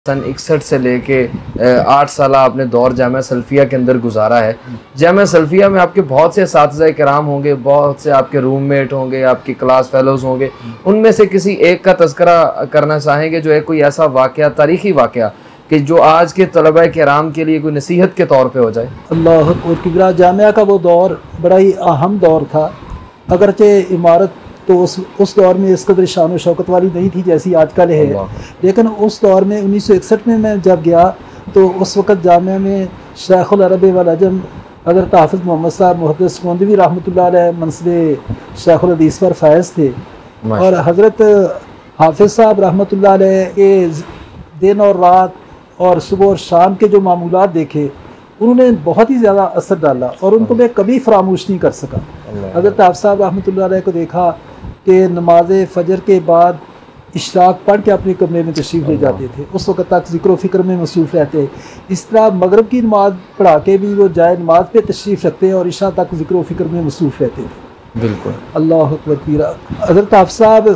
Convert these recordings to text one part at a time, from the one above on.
सन 61 से लेके 8 साल आपने दौर जामिया सल्फिया के अंदर गुजारा है। जामिया सल्फिया में आपके बहुत से असातिज़ा किराम होंगे, बहुत से आपके रूममेट होंगे, आपकी क्लास फेलोज़ होंगे। उनमें से किसी एक का तज़किरा करना चाहेंगे जो है कोई ऐसा वाक़या, तारीख़ी वाक़या कि जो आज के तलबा किराम के लिए कोई नसीहत के तौर पे हो जाए। अल्लाह अकबर। जामिया का वो दौर बड़ा ही अहम दौर था। अगरचे इमारत तो उस दौर में इस कदर शान शौकत वाली नहीं थी जैसी आजकल है, लेकिन उस दौर में 1961 में मैं जब गया तो उस वक़्त जामिया में शेखुल अरब वल अजम हज़रत हाफ़िज़ मोहम्मद साहब मुहद्दिस गोंदवी रहमतुल्लाह अलैह मनसब शेखुल हदीस पर फ़ायज़ थे और हज़रत हाफ़िज़ साहब रहमतुल्लाह अलैह के दिन और रात और सुबह और शाम के जो मामूलात देखे उन्होंने बहुत ही ज़्यादा असर डाला और उनको मैं कभी फरामोश नहीं कर सका। हज़रत हाफ़िज़ साहब रहमतुल्लाह अलैह को देखा कि नमाज फ़जर के बाद इशराक पढ़ के अपने कमरे में तशरीफ़ ले जाते थे, उस वक़्त तक ज़िक्र फ़िक्र में मसरूफ़ रहते। इस तरह मगरब की नमाज़ पढ़ा के भी वो जाए नमाज पे तशरीफ़ रखते और इशा तक ज़िक्र फ़िक्र में मसरूफ़ रहते थे। बिल्कुल अल्लाह अकबर। हज़रत हाफ़िज़ साहब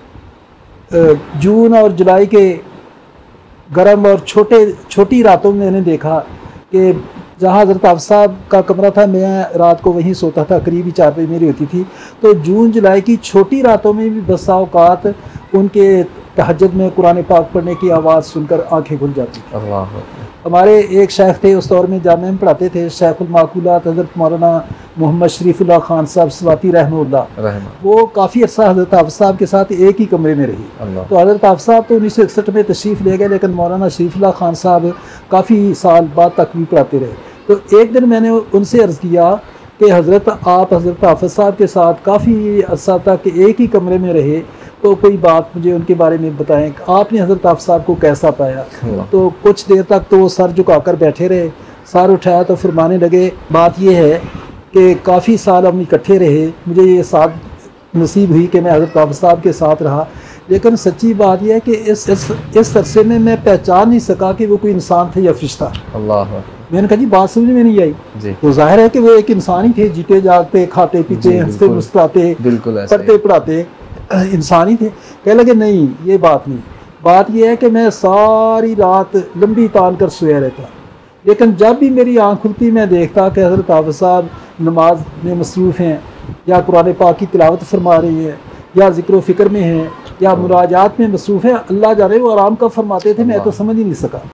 जून और जुलाई के गर्म और छोटी रातों में मैंने देखा कि जहाँ हज़रत हाफ़िज़ साहब का कमरा था मैं रात को वहीं सोता था, करीबी चारपाई मेरी होती थी। तो जून जुलाई की छोटी रातों में भी बसा औक़ात उनके तहज्जुद में कुरान पाक पढ़ने की आवाज़ सुनकर आंखें खुल जाती थी। हमारे एक शेख थे उस दौर में जामिया में पढ़ाते थे, शेखुल माकूलात हज़रत मौलाना मोहम्मद शरीफुल्लाह खान साहब स्वाती रहमतुल्लाह। वो काफ़ी अर्सा हज़रत हाफ़िज़ साहब के साथ एक ही कमरे में रही। तो हज़रत हाफ़िज़ साहब तो 1961 में तशरीफ़ ले गए, लेकिन मौलाना शरीफुल्लाह खान साहब काफ़ी साल बाद तक भी पढ़ाते रहे। तो एक दिन मैंने उनसे अर्ज़ किया कि हज़रत आप हज़रत हाफ़िज़ साहब के साथ काफ़ी अर्सा तक एक ही कमरे में रहे, तो कोई बात मुझे उनके बारे में बताएं, आपने हज़रत हाफ़िज़ साहब को कैसा पाया। तो कुछ देर तक तो वो सर झुकाकर बैठे रहे, सर उठाया तो फरमाने लगे बात ये है कि काफ़ी साल हम इकट्ठे रहे, मुझे ये साथ नसीब हुई कि मैं हज़रत हाफ़िज़ साहब के साथ रहा, लेकिन सच्ची बात यह है कि इस अरसे में मैं पहचान नहीं सका कि वो कोई इंसान थे या फरिश्ता। अल्लाह। मैंने कहा जी बात समझ में नहीं आई। तो जाहिर है कि वो एक इंसान ही थे, जीते जागते खाते पीते हंसते मुस्कुराते पढ़ते पढ़ाते इंसान ही थे। कह लगे नहीं ये बात नहीं, बात यह है कि मैं सारी रात लंबी तान कर सोया रहता, लेकिन जब भी मेरी आँख खुलती मैं देखता कि हज़रत हाफ़िज़ साहब नमाज में मसरूफ़ हैं या कुरान पाक की तिलावत फरमा रही है या ज़िक्र फ़िक्र में हैं या मुराजात में मसरूफ़ हैं। अल्लाह जाने वो आराम कब फरमाते थे मैं तो समझ ही नहीं सका।